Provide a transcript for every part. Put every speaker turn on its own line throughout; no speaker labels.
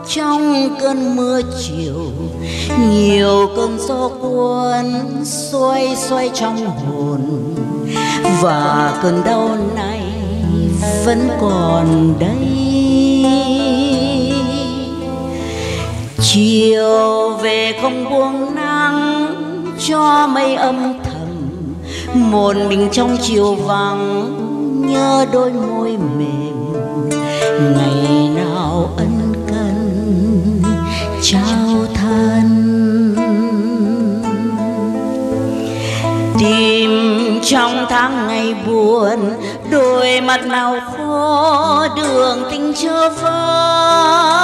trong cơn mưa chiều, nhiều cơn gió cuốn xoay xoay trong hồn, và cơn đau này vẫn còn đây. Chiều về không buông nắng cho mây âm thầm, một mình trong chiều vắng nhớ đôi môi mềm, ngày nào ân cần trao thân. Tìm trong tháng ngày buồn, đôi mắt nào khô đường tình chưa vỡ,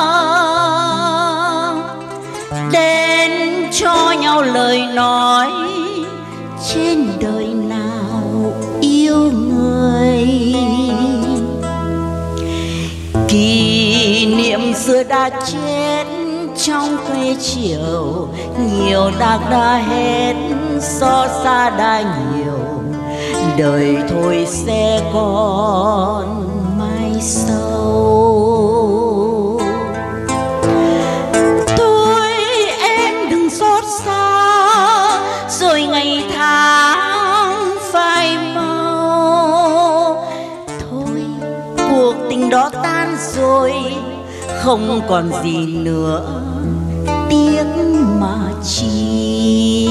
đến cho nhau lời nói trên đời nào yêu người. Kỷ niệm xưa đã chết trong quê chiều, nhiều đạc đã hết, xót xa đã nhiều, đời thôi sẽ còn mai sau. Thôi em đừng xót xa, rồi ngày tháng phai mau. Thôi cuộc tình đó tan rồi, không còn gì nữa tiếc mà chi.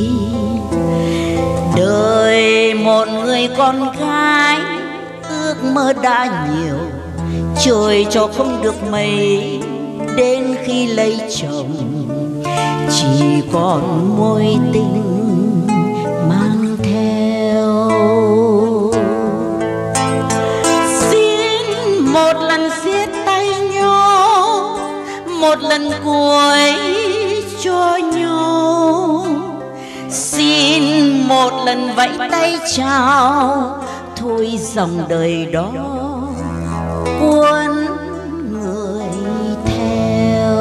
Đời một người con gái ước mơ đã nhiều, trời cho không được mấy, đến khi lấy chồng chỉ còn mối tình mang theo. Xin một lần siết tay nhau, một lần cuối cho nhau, xin một lần vẫy tay chào, thôi dòng đời đó cuốn người theo.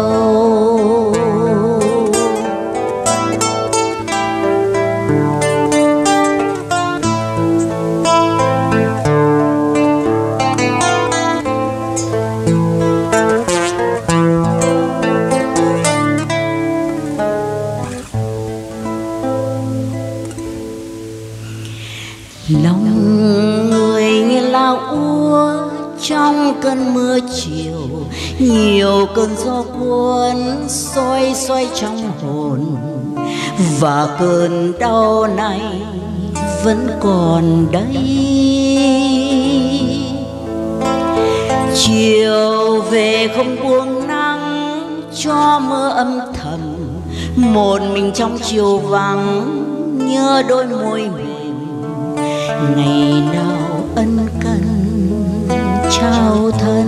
Lòng người như lao úa trong cơn mưa chiều, nhiều cơn gió cuốn xoay xoay trong hồn, và cơn đau này vẫn còn đây. Chiều về không buông nắng cho mưa âm thầm, một mình trong chiều vắng nhớ đôi môi mềm, ngày nào ân cần trao thân.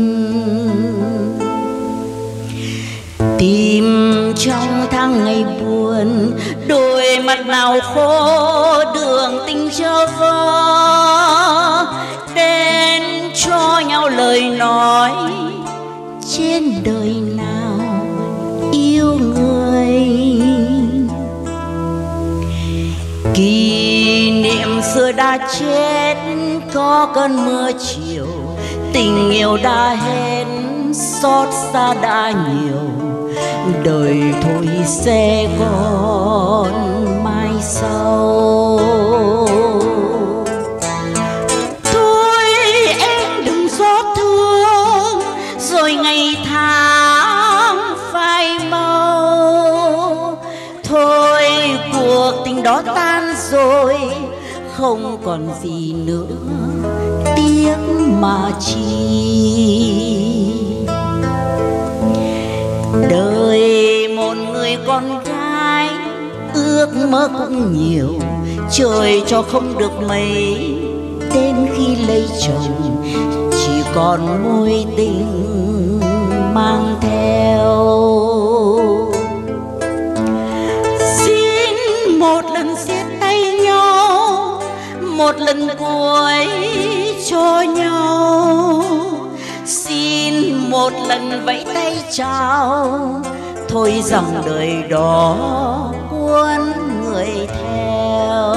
Tìm trong tháng ngày buồn, đôi mắt nào khô đường tình chưa vỡ, đến cho nhau lời nói trên đời nào yêu người. Kỷ niệm xưa đã chết có cơn mưa chiều, tình yêu đã hết, xót xa đã nhiều, đời thôi sẽ còn mai sau. Thôi em đừng xót thương, rồi ngày tháng phai mau. Thôi cuộc tình đó tan rồi, không còn gì nữa tiếc mà chi. Đời một người con gái ước mơ cũng nhiều, trời cho không được mấy, đến khi lấy chồng chỉ còn mối tình mang theo. Xin một lần siết tay nhau, một lần cuối cho nhau, xin một lần vẫy tay chào, thôi dòng đời đó cuốn người theo.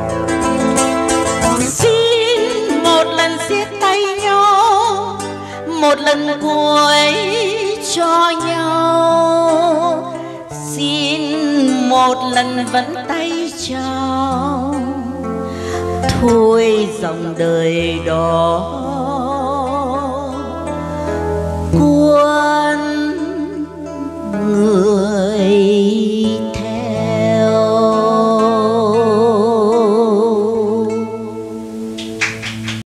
Xin một lần siết tay nhau, một lần cuối cho nhau, xin một lần vẫn tay trao, thôi dòng đời đó